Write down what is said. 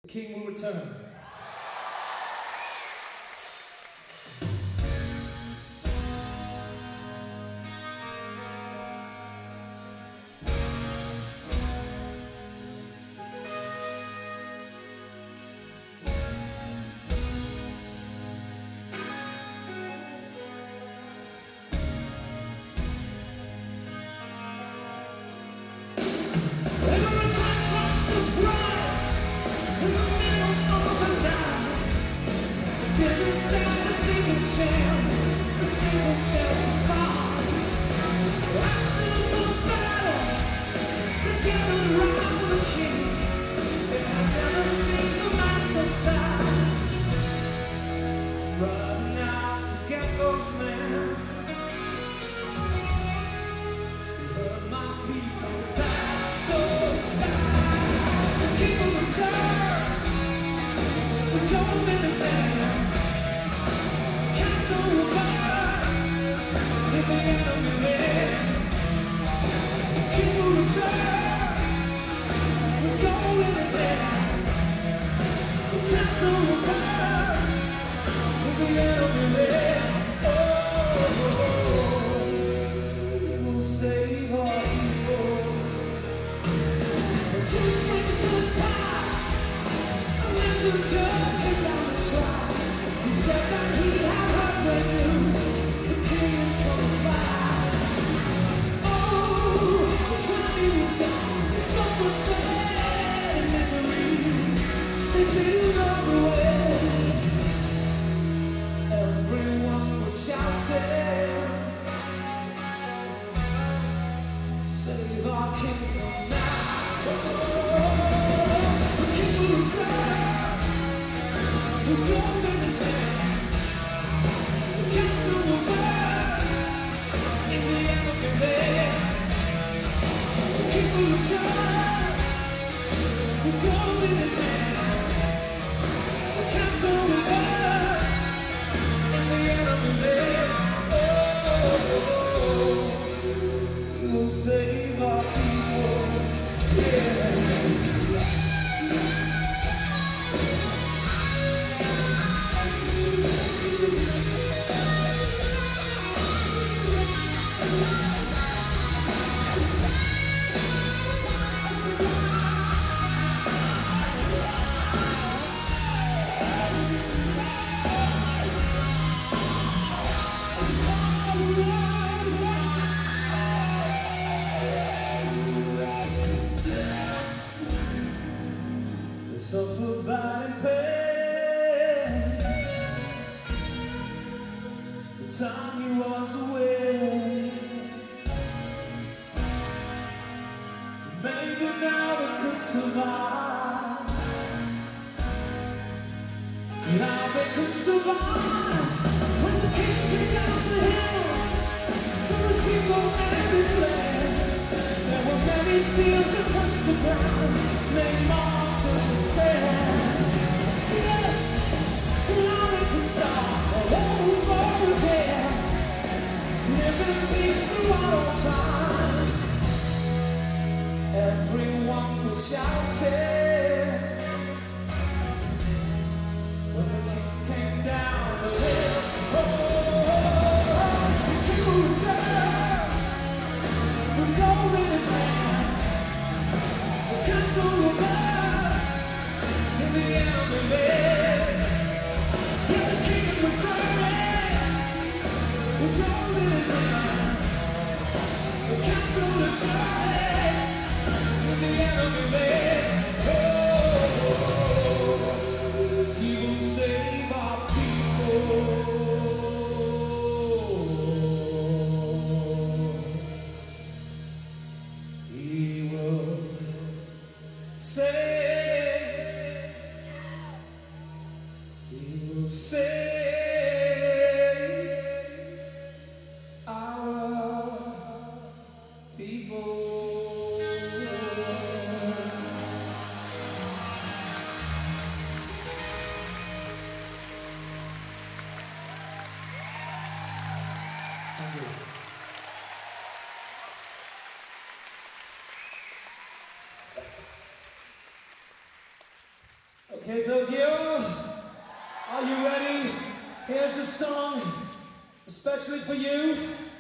The King will return. A single chance to fall. After the battle, they gathered around the king. They had never seen a man so sad. Running out to get those men. You heard my people back so bad. The king will return. The gold in his hand. Castle will burn if the enemy wins. The king will return with gold in his hand. The castle will burn if the enemy wins. Oh, he will save our people. The 2 springs of past, unless the judge came down the track. He said that he had heard the news. The king is coming back. Oh, the time he was gone, they suffered pain and misery. They didn't know the way. Everyone was shouting, save our kingdom now. Oh, the king will return. The gold in his hand. The castle will burn if the enemy wins. The king will return. The gold in his hand. The castle will burn if the enemy wins. Oh, he will save our people. Yeah. Suffer by pain. The time he was away. Maybe now they could survive. Now they could survive. When the king came down the hill to his people and his land, there were many tears that touched the ground. Made marks in the sand. Yes, now they can start all over again. Live in peace throughout all time. Everyone was shouting when the king came down the hill. Oh, the king will return with gold in his hand. The castle will burn in the enemy wins. Yeah, the king is returning with gold in his hand. The castle is burning in the enemy wins. Oh, he will save our people. He will save, he will save our people. Okay, Tokyo, are you ready? Here's the song, especially for you.